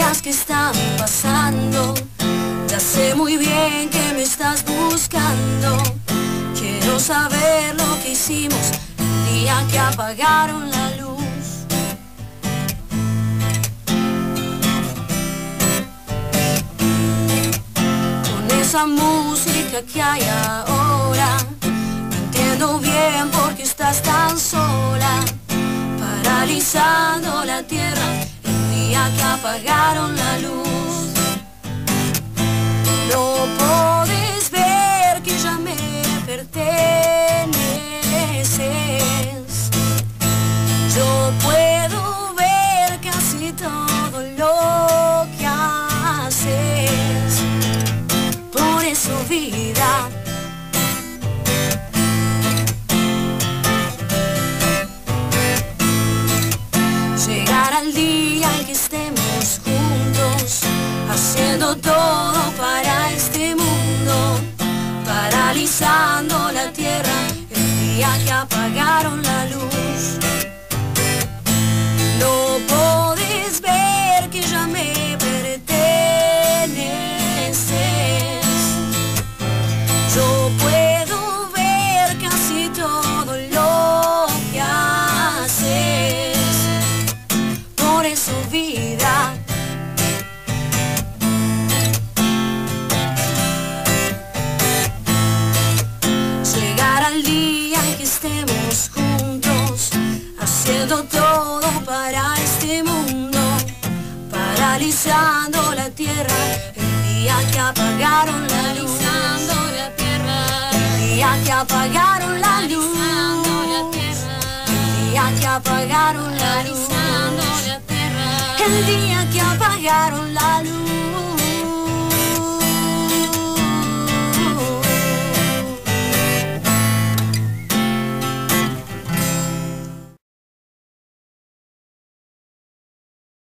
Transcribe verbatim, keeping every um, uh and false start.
días que están pasando, ya sé muy bien que me estás buscando. Quiero saber lo que hicimos el día que apagaron la luz. Con esa música que hay ahora, no entiendo bien por qué estás tan sola, paralizando la tierra el día que apagaron la luz. No podés ver que ya me perteneces. Yo puedo ver casi todo lo que haces. Por eso, vida, llegará el día en que estemos juntos, haciendo todo para este mundo, paralizando la tierra el día que apagaron la luz. No podés ver que ya me perteneces. Yo puedo ver casi todo lo que haces. Por eso, vida, llegará el día en que estemos juntos, haciendo todo para este mundo, paralizando la tierra el día que apagaron la luz. El día que apagaron la luz. El día que apagaron la luz. El día que apagaron la luz.